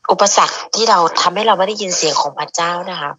อุปสรรคที่เราทำให้เราไม่ได้ยินเสียงของพระเจ้านะคะ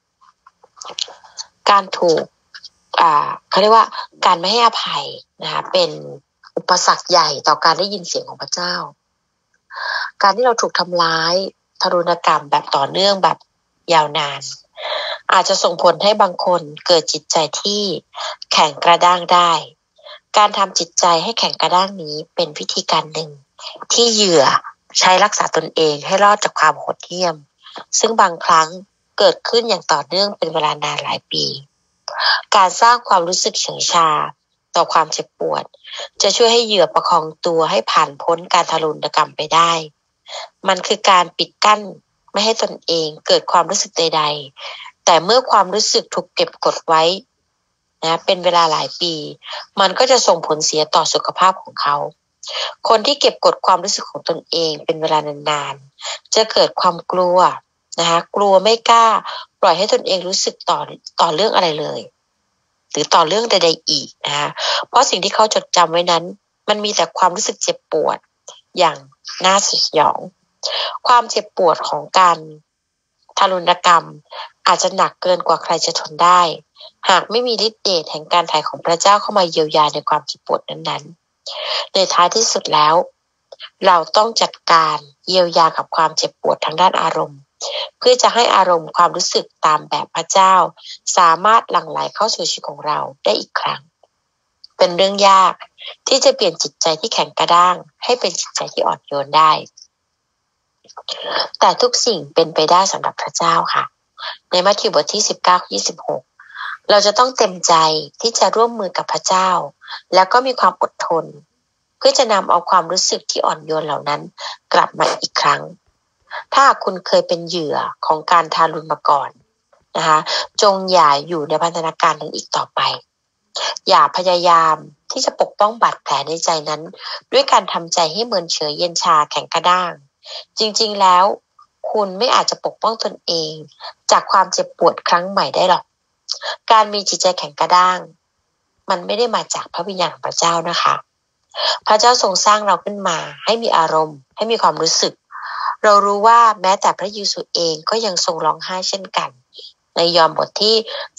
การถูกเขาเรียกว่าการไม่ให้อภัยนะคะเป็นอุปสรรคใหญ่ต่อการได้ยินเสียงของพระเจ้าการที่เราถูกทำร้ายทารุณกรรมแบบต่อเนื่องแบบยาวนานอาจจะส่งผลให้บางคนเกิดจิตใจที่แข็งกระด้างได้การทำจิตใจให้แข็งกระด้างนี้เป็นวิธีการหนึ่งที่เหยื่อใช้รักษาตนเองให้รอดจากความโหดเหี้ยมซึ่งบางครั้งเกิดขึ้นอย่างต่อเนื่องเป็นเวลานานหลายปีการสร้างความรู้สึกเฉื่อยชาต่อความเจ็บปวดจะช่วยให้เหยื่อประคองตัวให้ผ่านพ้นการทารุณกรรมไปได้มันคือการปิดกั้นไม่ให้ตนเองเกิดความรู้สึกใดๆแต่เมื่อความรู้สึกถูกเก็บกดไว้นะเป็นเวลาหลายปีมันก็จะส่งผลเสียต่อสุขภาพของเขาคนที่เก็บกดความรู้สึกของตนเองเป็นเวลานานๆจะเกิดความกลัวนะคะกลัวไม่กล้าปล่อยให้ตนเองรู้สึกต่อเรื่องอะไรเลยหรือต่อเรื่องใดๆอีกนะคะเพราะสิ่งที่เขาจดจำไว้นั้นมันมีแต่ความรู้สึกเจ็บปวดอย่างน่าสยองความเจ็บปวดของการทารุณกรรมอาจจะหนักเกินกว่าใครจะทนได้หากไม่มีฤทธิ์เดชแห่งการไถ่ของพระเจ้าเข้ามาเยียวยาในความเจ็บปวดนั้นๆในท้ายที่สุดแล้วเราต้องจัดการเยียวยากับความเจ็บปวดทางด้านอารมณ์เพื่อจะให้อารมณ์ความรู้สึกตามแบบพระเจ้าสามารถหลั่งไหลเข้าสู่ชีวิตของเราได้อีกครั้งเป็นเรื่องยากที่จะเปลี่ยนจิตใจที่แข็งกระด้างให้เป็นจิตใจที่อ่อนโยนได้แต่ทุกสิ่งเป็นไปได้สำหรับพระเจ้าค่ะในมัทธิวบทที่19-26เราจะต้องเต็มใจที่จะร่วมมือกับพระเจ้าแล้วก็มีความอดทนเพื่อจะนำเอาความรู้สึกที่อ่อนโยนเหล่านั้นกลับมาอีกครั้งถ้าคุณเคยเป็นเหยื่อของการทารุณมาก่อนนะคะจงอย่าอยู่ในพันธนาการนั้นอีกต่อไปอย่าพยายามที่จะปกป้องบาดแผลในใจนั้นด้วยการทำใจให้เมินเฉยเย็นชาแข็งกระด้างจริงๆแล้วคุณไม่อาจจะปกป้องตนเองจากความเจ็บปวดครั้งใหม่ได้หรอกการมีจิตใจแข็งกระด้างมันไม่ได้มาจากพระวิญญาณของพระเจ้านะคะพระเจ้าทรงสร้างเราขึ้นมาให้มีอารมณ์ให้มีความรู้สึกเรารู้ว่าแม้แต่พระเยซูเองก็ยังทรงร้องไห้เช่นกันในยอห์นบทที่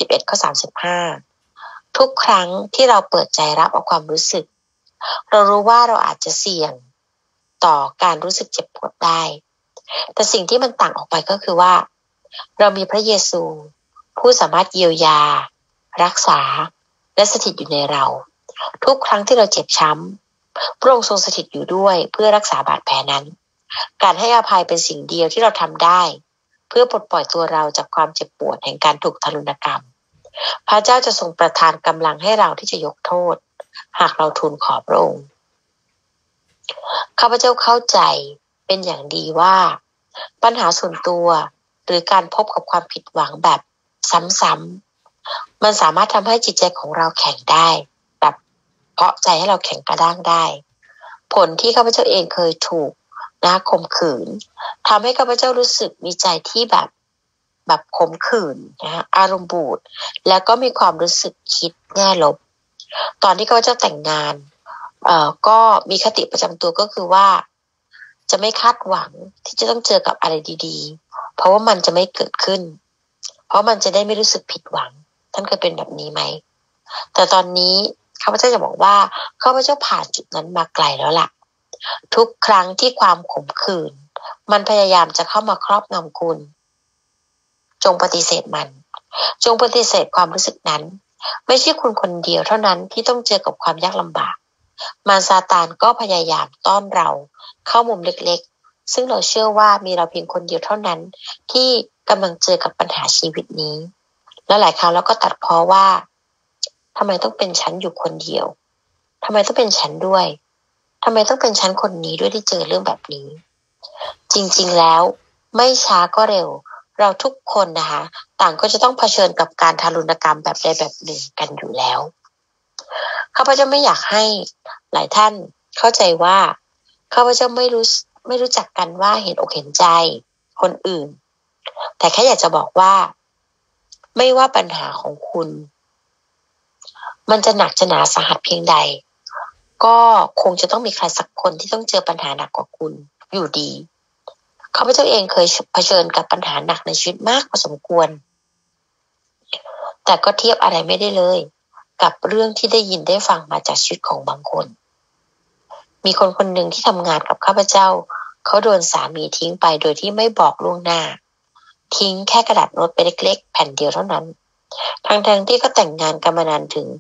11-35ทุกครั้งที่เราเปิดใจรับเอาความรู้สึกเรารู้ว่าเราอาจจะเสี่ยงต่อการรู้สึกเจ็บปวดได้แต่สิ่งที่มันต่างออกไปก็คือว่าเรามีพระเยซูผู้สามารถเยียวยารักษาและสถิตอยู่ในเราทุกครั้งที่เราเจ็บช้ำพระองค์ทรงสถิตอยู่ด้วยเพื่อรักษาบาดแผลนั้นการให้อภัยเป็นสิ่งเดียวที่เราทำได้เพื่อปลดปล่อยตัวเราจากความเจ็บปวดแห่งการถูกทารุณกรรมพระเจ้าจะทรงประทานกำลังให้เราที่จะยกโทษหากเราทูลขอพระองค์ข้าพเจ้าเข้าใจเป็นอย่างดีว่าปัญหาส่วนตัวหรือการพบกับความผิดหวังแบบซ้ำๆมันสามารถทำให้จิตใจของเราแข็งได้แบบเพาะใจให้เราแข็งกระด้างได้ผลที่ข้าพเจ้าเองเคยถูกข่มขืนทำให้ข้าพเจ้ารู้สึกมีใจที่แบบขมขื่นอารมณ์บูดแล้วก็มีความรู้สึกคิดแง่ลบตอนที่ข้าพเจ้าแต่งงานก็มีคติประจำตัวก็คือว่าจะไม่คาดหวังที่จะต้องเจอกับอะไรดีๆเพราะว่ามันจะไม่เกิดขึ้นเพราะมันจะได้ไม่รู้สึกผิดหวังท่านเคยเป็นแบบนี้ไหมแต่ตอนนี้ข้าพเจ้าจะบอกว่าข้าพเจ้าผ่านจุดนั้นมาไกลแล้วล่ะทุกครั้งที่ความขมขื่นมันพยายามจะเข้ามาครอบงำคุณจงปฏิเสธมันจงปฏิเสธความรู้สึกนั้นไม่ใช่คุณคนเดียวเท่านั้นที่ต้องเจอกับความยากลำบากมารซาตานก็พยายามต้อนเราเข้ามุมเล็กๆซึ่งเราเชื่อว่ามีเราเพียงคนเดียวเท่านั้นที่กำลังเจอกับปัญหาชีวิตนี้และหลายครั้งเราก็ตัดพ้อว่าทำไมต้องเป็นฉันอยู่คนเดียวทำไมต้องเป็นฉันด้วยทำไมต้องเป็นฉันคนนี้ด้วยที่เจอเรื่องแบบนี้จริงๆแล้วไม่ช้าก็เร็วเราทุกคนนะคะต่างก็จะต้องเผชิญกับการทารุณกรรมแบบใดแบบหนึ่งกันอยู่แล้วข้าพเจ้าไม่อยากให้หลายท่านเข้าใจว่าข้าพเจ้าไม่รู้จักกันว่าเห็นอกเห็นใจคนอื่นแต่แค่อยากจะบอกว่าไม่ว่าปัญหาของคุณมันจะหนักจะหนาสาหัสเพียงใดก็คงจะต้องมีใครสักคนที่ต้องเจอปัญหาหนักกว่าคุณอยู่ดีข้าพเจ้าเองเคยเผชิญกับปัญหาหนักในชีวิตมากพอสมควรแต่ก็เทียบอะไรไม่ได้เลยกับเรื่องที่ได้ยินได้ฟังมาจากชีวิตของบางคนมีคนคนหนึ่งที่ทำงานกับข้าพเจ้าเขาโดนสามีทิ้งไปโดยที่ไม่บอกล่วงหน้าทิ้งแค่กระดาษโน้ตไปเล็กๆแผ่นเดียวเท่านั้นทั้งที่ก็แต่งงานกันมานานถึง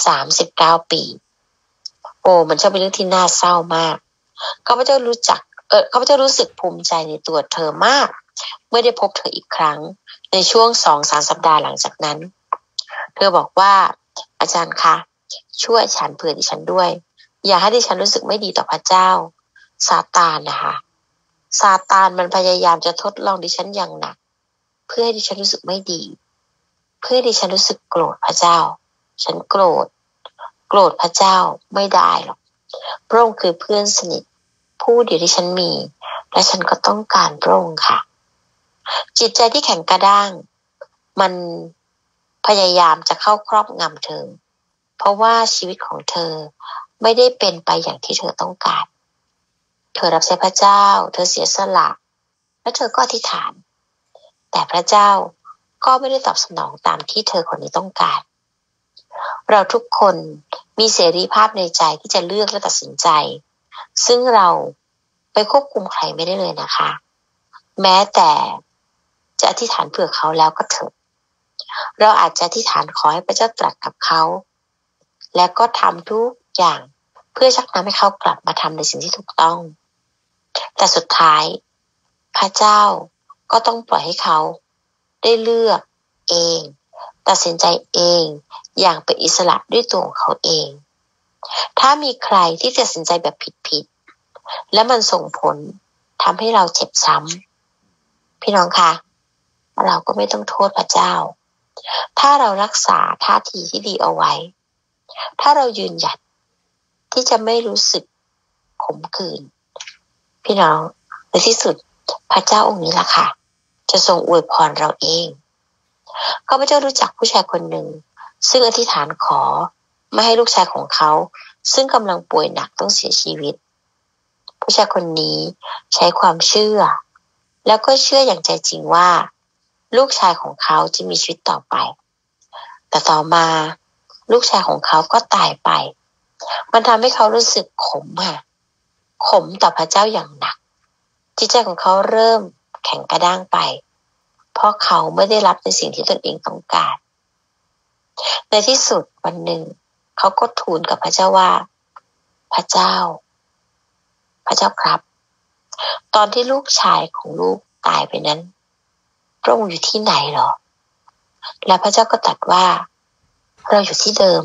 39 ปีโอ้มันช่างเป็นเรื่องที่น่าเศร้ามากข้าพเจ้าข้าพเจ้ารู้สึกภูมิใจในตัวเธอมากเมื่อได้พบเธออีกครั้งในช่วง2-3 สัปดาห์หลังจากนั้นเธอบอกว่าอาจารย์คะช่วยฉันเผื่อดิฉันด้วยอย่าให้ดิฉันรู้สึกไม่ดีต่อพระเจ้าซาตานนะคะซาตานมันพยายามจะทดลองดิฉันอย่างหนักเพื่อให้ดิฉันรู้สึกไม่ดีเพื่อให้ดิฉันรู้สึกโกรธพระเจ้าฉันโกรธพระเจ้าไม่ได้หรอกพระองค์คือเพื่อนสนิทผู้เดียวที่ฉันมีและฉันก็ต้องการพระองค์ค่ะจิตใจที่แข็งกระด้างมันพยายามจะเข้าครอบงำเธอเพราะว่าชีวิตของเธอไม่ได้เป็นไปอย่างที่เธอต้องการเธอรับใช้พระเจ้าเธอเสียสละและเธอก็อธิษฐานแต่พระเจ้าก็ไม่ได้ตอบสนองตามที่เธอคนนี้ต้องการเราทุกคนมีเสรีภาพในใจที่จะเลือกและตัดสินใจซึ่งเราไปควบคุมใครไม่ได้เลยนะคะแม้แต่จะอธิษฐานเผื่อเขาแล้วก็เถอะเราอาจจะอธิษฐานขอให้พระเจ้าตรัสกับเขาและก็ทำทุกอย่างเพื่อชักนำให้เขากลับมาทำในสิ่งที่ถูกต้องแต่สุดท้ายพระเจ้าก็ต้องปล่อยให้เขาได้เลือกเองตัดสินใจเองอย่างเป็นอิสระด้วยตัวของเขาเองถ้ามีใครที่ตัดสินใจแบบผิดๆและมันส่งผลทำให้เราเจ็บซ้ำพี่น้องคะเราก็ไม่ต้องโทษพระเจ้าถ้าเรารักษาท่าทีที่ดีเอาไว้ถ้าเรายืนหยัดที่จะไม่รู้สึกขมขื่นพี่น้องในที่สุดพระเจ้าองค์นี้ล่ะค่ะจะทรงอวยพรเราเองข้าพเจ้ารู้จักผู้ชายคนหนึ่งซึ่งอธิษฐานขอไม่ให้ลูกชายของเขาซึ่งกำลังป่วยหนักต้องเสียชีวิตผู้ชายคนนี้ใช้ความเชื่อแล้วก็เชื่ออย่างใจจริงว่าลูกชายของเขาจะมีชีวิตต่อไปแต่ต่อมาลูกชายของเขาก็ตายไปมันทำให้เขารู้สึกขมต่อพระเจ้าอย่างหนักจิตใจของเขาเริ่มแข็งกระด้างไปเพราะเขาไม่ได้รับในสิ่งที่ตนเองต้องการในที่สุดวันหนึ่งเขาก็ทูลกับพระเจ้าว่าพระเจ้าครับตอนที่ลูกชายของลูกตายไปนั้นพระองค์อยู่ที่ไหนหรอและพระเจ้าก็ตรัสว่าเราอยู่ที่เดิม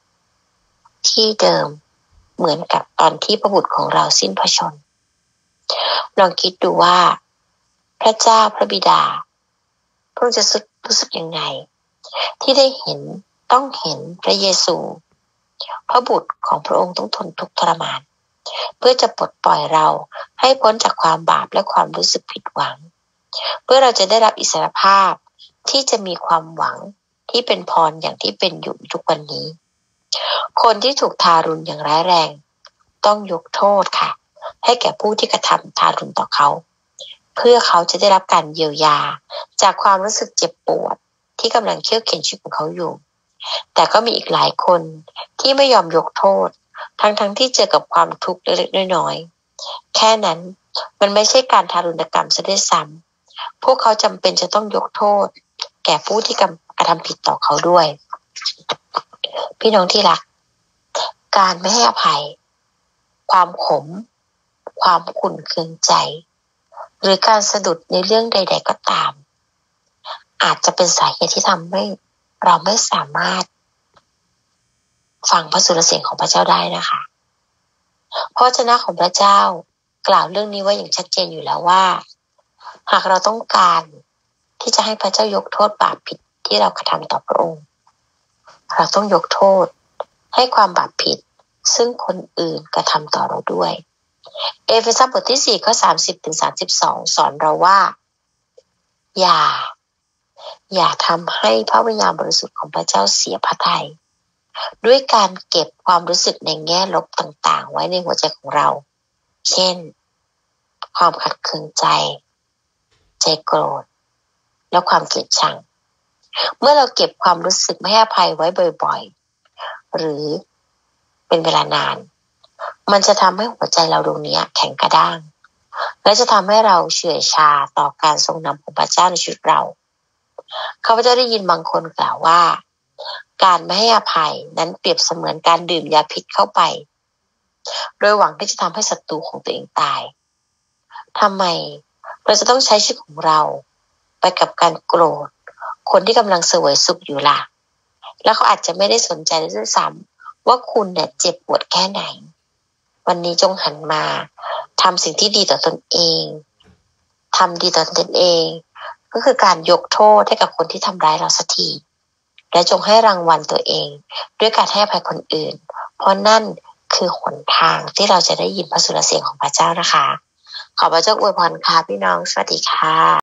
เหมือนกับตอนที่พระบุตรของเราสิ้นพระชนม์ลองคิดดูว่าพระเจ้าพระบิดาพระองค์จะรู้สึกยังไงที่ต้องเห็นพระเยซูพระบุตรของพระองค์ต้องทนทุกข์ทรมานเพื่อจะปลดปล่อยเราให้พ้นจากความบาปและความรู้สึกผิดหวังเพื่อเราจะได้รับอิสรภาพที่จะมีความหวังที่เป็นพรอย่างที่เป็นอยู่ทุกวันนี้คนที่ถูกทารุณอย่างร้ายแรงต้องยกโทษค่ะให้แก่ผู้ที่กระทำทารุณต่อเขาเพื่อเขาจะได้รับการเยียวยาจากความรู้สึกเจ็บปวดที่กำลังเคี่ยวเข็นชีวิตของเขาอยู่แต่ก็มีอีกหลายคนที่ไม่ยอมยกโทษทั้งที่เจอกับความทุกข์เล็กๆน้อยๆแค่นั้นมันไม่ใช่การทารุณกรรมซะด้วยซ้ำพวกเขาจำเป็นจะต้องยกโทษแก่ผู้ที่กระทำผิดต่อเขาด้วยพี่น้องที่รักการไม่ให้อภัยความขมความขุ่นเคืองใจหรือการสะดุดในเรื่องใดๆก็ตามอาจจะเป็นสาเหตุที่ทำให้เราไม่สามารถฟังพระสุรเสียงของพระเจ้าได้นะคะพระวจนะของพระเจ้ากล่าวเรื่องนี้ไว้อย่างชัดเจนอยู่แล้วว่าหากเราต้องการที่จะให้พระเจ้ายกโทษบาปผิดที่เรากระทำต่อพระองค์เราต้องยกโทษให้ความบาปผิดซึ่งคนอื่นกระทำต่อเราด้วยเอเฟซัสบทที่4ข้อ30-32สอนเราว่าอย่าทำให้พระวิญญาณบริสุทธิ์ของพระเจ้าเสียพระทัยด้วยการเก็บความรู้สึกในแง่ลบต่างๆไว้ในหัวใจของเราเช่นความขัดเคืองใจใจโกรธและความเกลียดชังเมื่อเราเก็บความรู้สึกไม่ให้อภัยไว้บ่อยๆหรือเป็นเวลานานมันจะทำให้หัวใจเราดวงนี้แข็งกระด้างและจะทำให้เราเฉื่อยชาต่อการทรงนำของพระเจ้าในชีวิตเราข้าพเจ้าได้ยินบางคนกล่าวว่าการไม่ให้อภัยนั้นเปรียบเสมือนการดื่มยาพิษเข้าไปโดยหวังที่จะทำให้ศัตรูของตัวเองตายทำไมเราจะต้องใช้ชีวิตของเราไปกับการโกรธคนที่กำลังเสวยสุขอยู่ล่ะแล้วเขาอาจจะไม่ได้สนใจด้วยซ้ำว่าคุณเนี่ยเจ็บปวดแค่ไหนวันนี้จงหันมาทำสิ่งที่ดีต่อตนเองทำดีต่อตนเองก็คือการยกโทษให้กับคนที่ทำร้ายเราสักทีและจงให้รางวัลตัวเองด้วยการให้อภัยคนอื่นเพราะนั่นคือหนทางที่เราจะได้ยินพระสุรเสียงของพระเจ้านะคะขอพระเจ้าอวยพรค่ะพี่น้องสวัสดีค่ะ